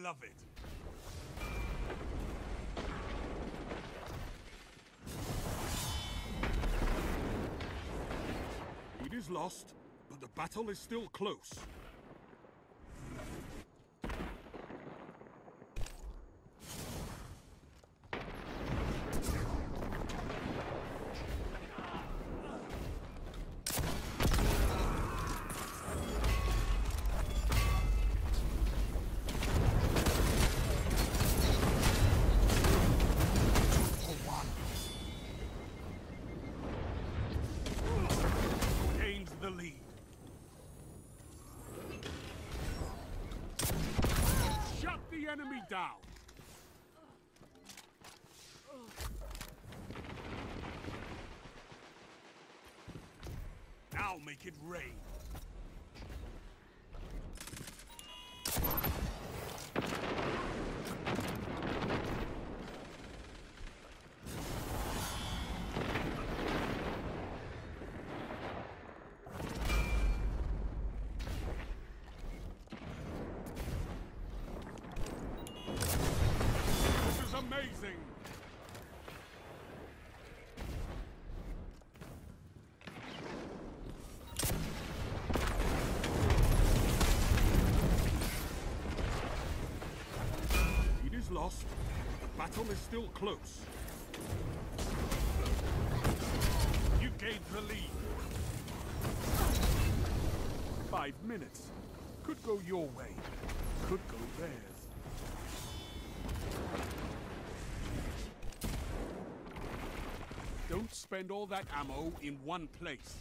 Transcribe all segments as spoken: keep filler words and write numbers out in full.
love it. Lead is lost, but the battle is still close. The lead. Shut the enemy down. Now make it rain. Amazing! Lead is lost. The battle is still close. You gained the lead. Five minutes. Could go your way. Could go theirs. Don't spend all that ammo in one place.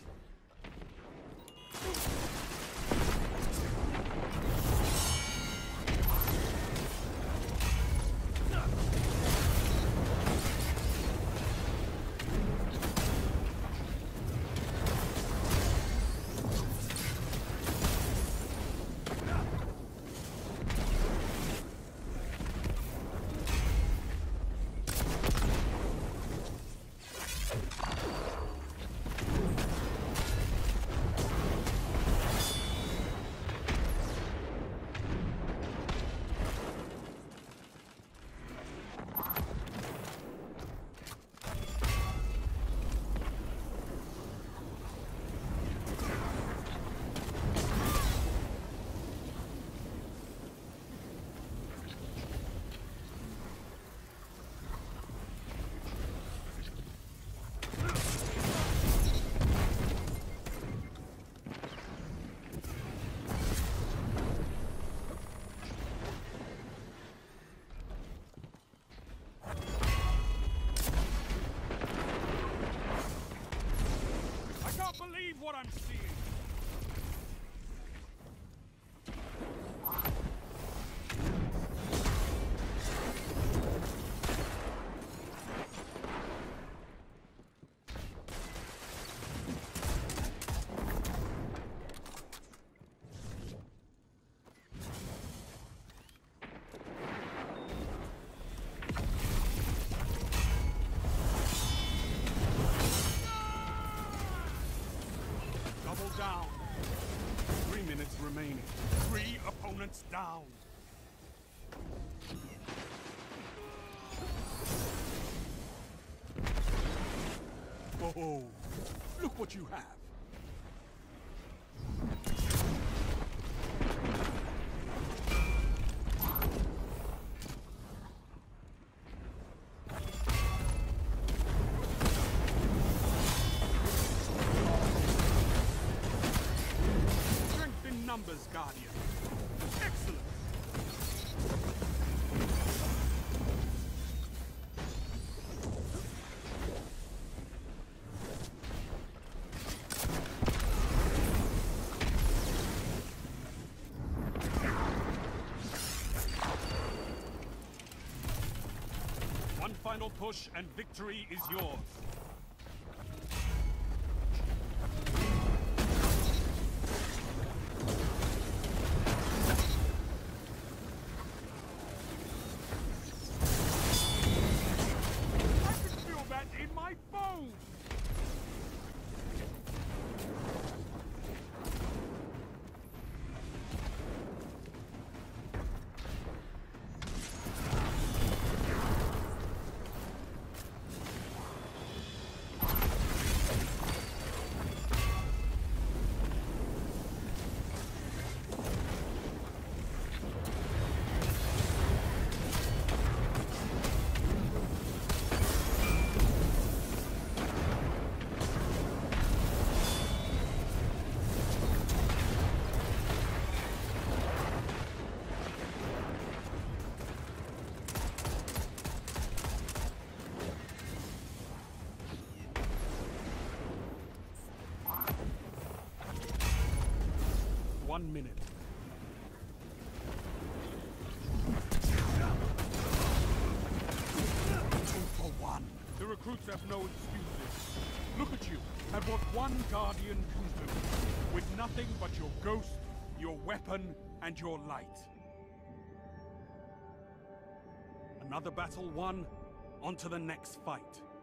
What I'm seeing. Down. Three minutes remaining. Three opponents down. Oh, look what you have. Numbers, Guardian. Excellent. One final push and victory is yours. One minute. Two for one. The recruits have no excuses. Look at you, at what one Guardian can do. With nothing but your ghost, your weapon, and your light. Another battle won, on to the next fight.